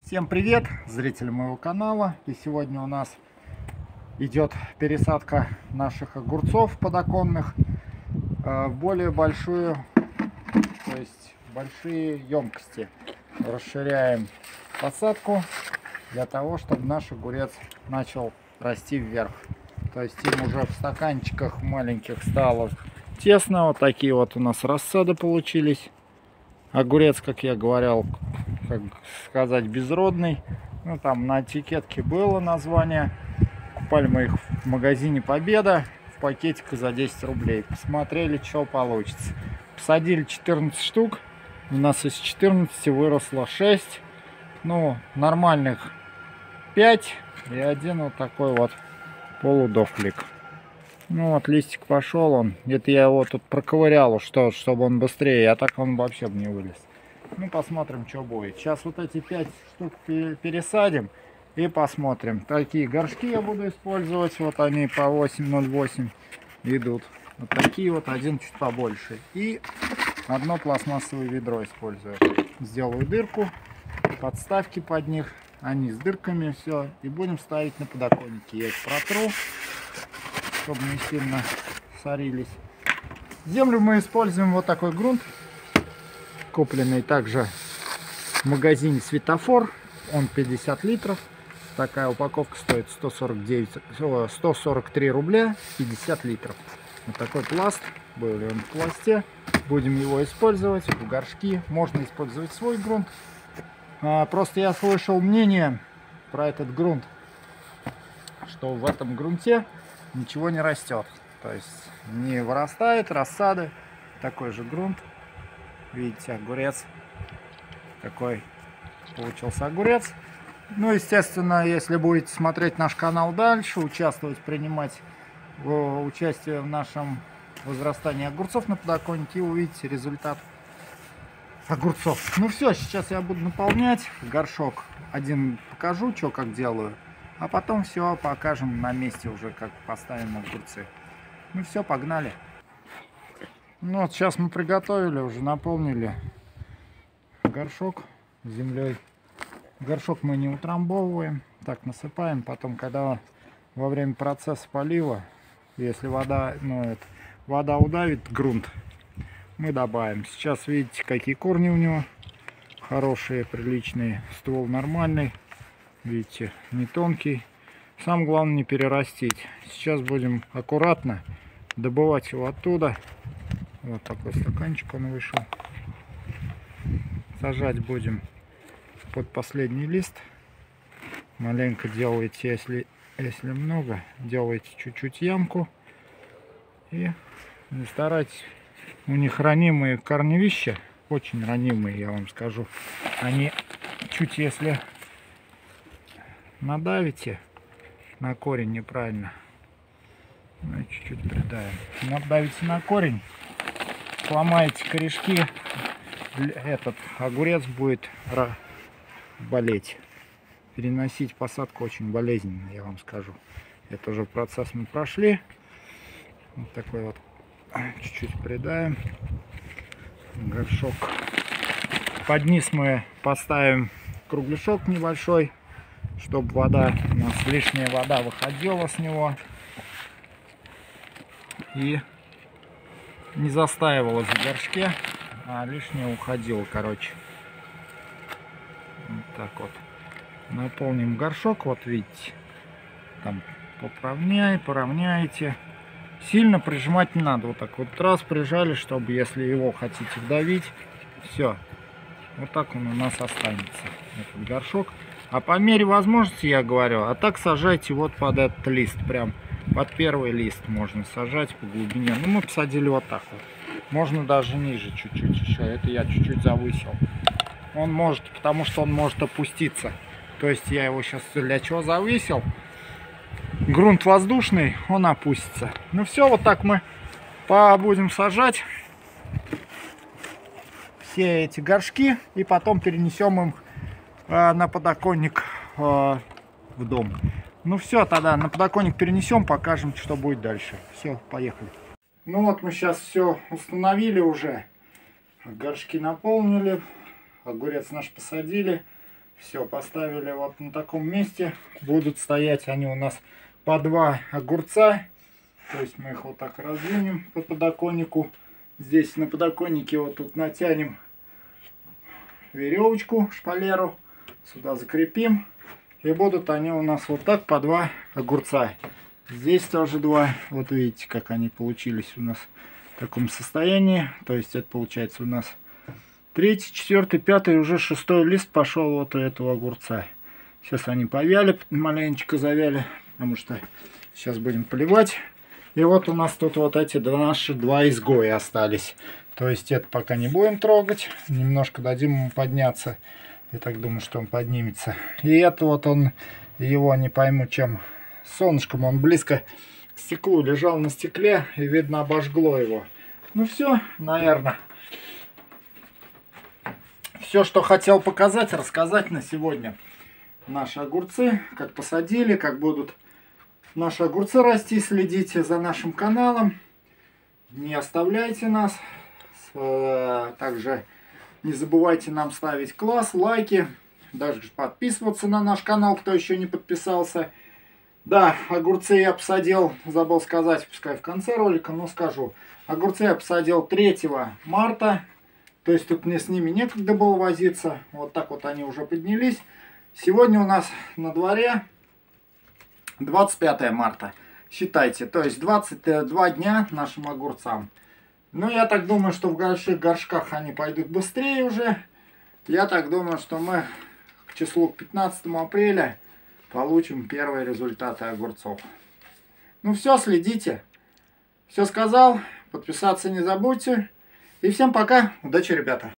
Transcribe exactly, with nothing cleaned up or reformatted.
Всем привет, зрители моего канала. И сегодня у нас идет пересадка наших огурцов подоконных в более большую, то есть большие емкости. Расширяем посадку для того, чтобы наш огурец начал расти вверх. То есть им уже в стаканчиках маленьких стало тесно. Вот такие вот у нас рассады получились. Огурец, как я говорил, как сказать, безродный. Ну, там на этикетке было название. Купали мы их в магазине Победа в пакетиках за десять рублей. Посмотрели, что получится. Посадили четырнадцать штук. У нас из четырнадцати выросло шесть. Ну, нормальных пять. И один вот такой вот полудохлик. Ну вот листик пошел он. Это я его тут проковырял, что, чтобы он быстрее. А так он вообще бы не вылез. Ну, посмотрим, что будет. Сейчас вот эти пять штук пересадим и посмотрим. Такие горшки я буду использовать. Вот они по восемь ноль восемь идут. Вот такие вот, один чуть побольше. И одно пластмассовое ведро использую. Сделаю дырку, подставки под них. Они с дырками, все. И будем ставить на подоконники. Я их протру, чтобы не сильно сорились. Землю мы используем вот такой грунт, купленный также в магазине Светофор. Он пятьдесят литров. Такая упаковка стоит сто сорок девять, сто сорок три рубля, пятьдесят литров. Вот такой пласт. Был он в пласте. Будем его использовать в горшки. Можно использовать свой грунт. Просто я слышал мнение про этот грунт, что в этом грунте ничего не растет. То есть не вырастает рассады. Такой же грунт. Видите, огурец. Такой получился огурец. Ну, естественно, если будете смотреть наш канал дальше, участвовать, принимать участие в нашем возрастании огурцов на подоконнике, и увидите результат огурцов. Ну все, сейчас я буду наполнять горшок. Один покажу, что как делаю. А потом все покажем на месте уже, как поставим огурцы. Ну все, погнали. Ну вот сейчас мы приготовили, уже наполнили горшок землей. Горшок мы не утрамбовываем, так насыпаем. Потом, когда во время процесса полива, если вода, ну, это, вода удавит грунт, мы добавим. Сейчас видите, какие корни у него. Хорошие, приличные. Ствол нормальный. Видите, не тонкий. Самое главное не перерастить. Сейчас будем аккуратно добывать его оттуда. Вот такой стаканчик он вышел. Сажать будем под последний лист. Маленько делайте, если, если много, делайте чуть-чуть ямку. И не старайтесь. У них ранимые корневища. Очень ранимые, я вам скажу. Они чуть, если надавите на корень неправильно, ну, чуть-чуть придаем. Надавите на корень, сломаете корешки, этот огурец будет болеть. Переносить посадку очень болезненно, я вам скажу. Это уже процесс мы прошли. Вот такой вот. Чуть-чуть придаем. Горшок. Под низ мы поставим кругляшок небольшой, чтобы вода, у нас лишняя вода выходила с него и не застаивалась в горшке, а лишнее уходило, короче. Вот так вот. Наполним горшок, вот видите, там поправняй, поравняйте. Сильно прижимать не надо. Вот так вот раз прижали, чтобы, если его хотите вдавить, все. Вот так он у нас останется, этот горшок. А по мере возможности, я говорю, а так сажайте вот под этот лист. Прям под первый лист можно сажать по глубине. Ну, мы посадили вот так вот. Можно даже ниже чуть-чуть еще. Это я чуть-чуть завысил. Он может, потому что он может опуститься. То есть я его сейчас для чего завысил? Грунт воздушный, он опустится. Ну все, вот так мы будем сажать все эти горшки и потом перенесем им э, на подоконник э, в дом. Ну все, тогда на подоконник перенесем, покажем, что будет дальше. Все, поехали. Ну вот мы сейчас все установили уже. Горшки наполнили, огурец наш посадили. Все, поставили вот на таком месте. Будут стоять они у нас по два огурца. То есть мы их вот так раздвинем по подоконнику. Здесь на подоконнике вот тут натянем веревочку, шпалеру. Сюда закрепим. И будут они у нас вот так по два огурца. Здесь тоже два. Вот видите, как они получились у нас в таком состоянии. То есть это получается у нас третий, четвертый, пятый, уже шестой лист пошел вот у этого огурца. Сейчас они повяли, маленечко завяли, потому что сейчас будем поливать. И вот у нас тут вот эти два, наши два изгоя остались. То есть это пока не будем трогать. Немножко дадим ему подняться. Я так думаю, что он поднимется. И это вот он, его не пойму чем, солнышком он близко к стеклу лежал на стекле. И видно обожгло его. Ну все, наверное. Все, что хотел показать, рассказать на сегодня. Наши огурцы, как посадили, как будут наши огурцы расти. Следите за нашим каналом. Не оставляйте нас. Также не забывайте нам ставить класс, лайки. Даже подписываться на наш канал, кто еще не подписался. Да, огурцы я посадил, забыл сказать, пускай в конце ролика, но скажу. Огурцы я посадил третьего марта. То есть тут мне с ними некогда было возиться. Вот так вот они уже поднялись. Сегодня у нас на дворе двадцать пятое марта. Считайте, то есть двадцать два дня нашим огурцам. Ну, я так думаю, что в больших горшках они пойдут быстрее уже. Я так думаю, что мы к числу пятнадцатого апреля получим первые результаты огурцов. Ну все, следите. Все сказал. Подписаться не забудьте. И всем пока. Удачи, ребята.